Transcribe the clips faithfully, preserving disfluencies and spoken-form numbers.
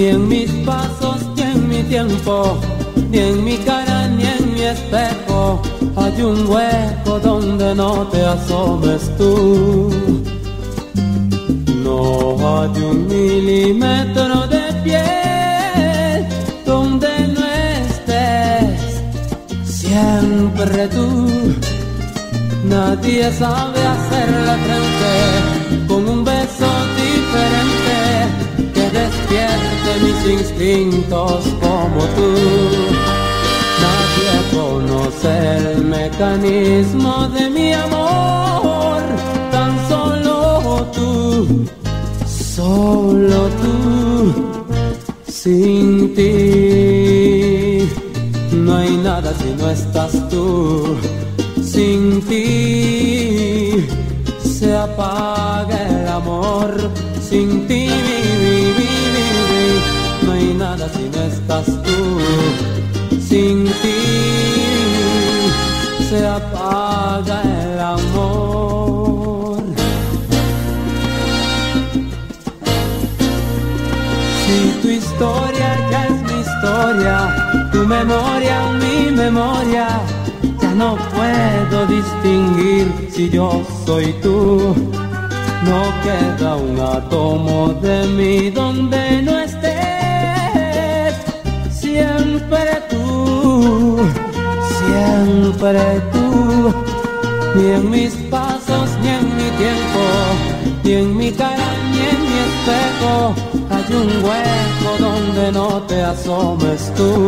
Ni en mis pasos, ni en mi tiempo, ni en mi cara, ni en mi espejo hay un hueco donde no te asomes tú. No hay un milímetro de piel donde no estés siempre tú. Nadie sabe hacerle frente con un beso diferente que despierte mis instintos como tú. Nadie conoce el mecanismo de mi amor, tan solo tú, solo tú. Sin ti no hay nada si no estás tú. Sin ti se apaga el amor. Sin ti vi, vi, vi, vi, no hay nada si no estás tú. Sin ti se apaga el amor. Si tu historia ya es mi historia, tu memoria mi memoria, ya no puedo distinguir si yo soy tú. No queda un átomo de mí donde no estés. Siempre tú, siempre tú. Ni en mis pasos, ni en mi tiempo, ni en mi cara, ni en mi espejo hay un hueco donde no te asomes tú.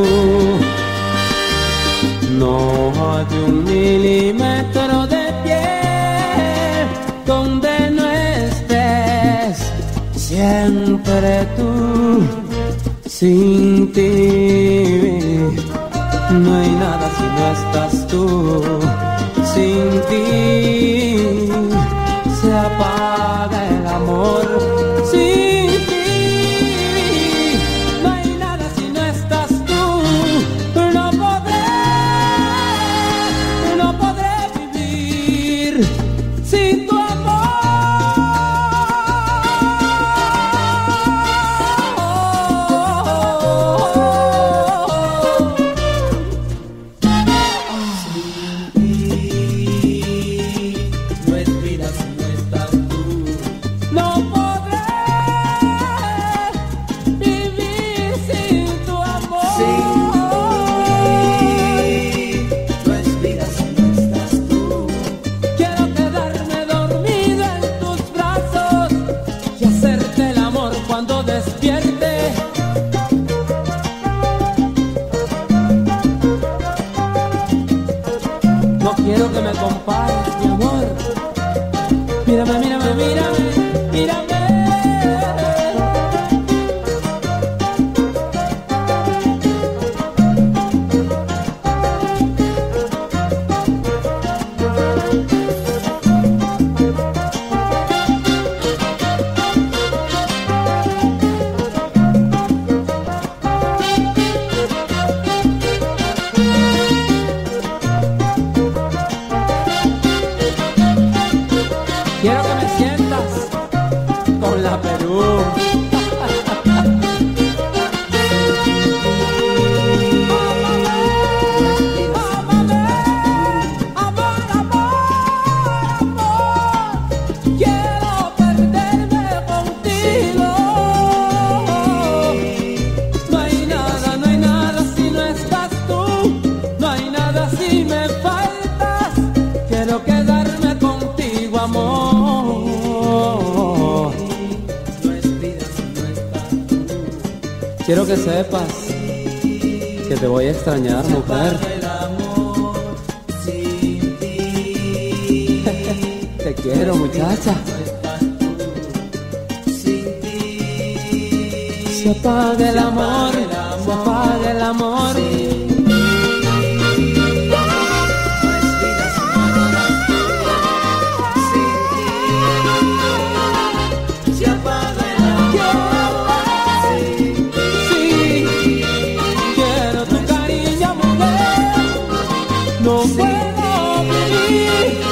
No hay un milímetro de piel donde no estés siempre tú. Sin ti no hay nada si no estás tú. Sin ti se apaga el amor. Sin ti no hay nada si no estás tú. No podré, no podré vivir sin tu amor. Quiero que me compares, mi amor. Mírame, mírame, mírame, mírame. Quiero que me sientas con la Perú. Quiero perderme contigo. No hay nada, no hay nada si no estás tú. No hay nada si me faltas. Quiero quedarme contigo, amor. Quiero que sepas que te voy a extrañar, mujer. Te quiero, muchacha. Se apaga el amor, se apaga el amor. No puedo vivir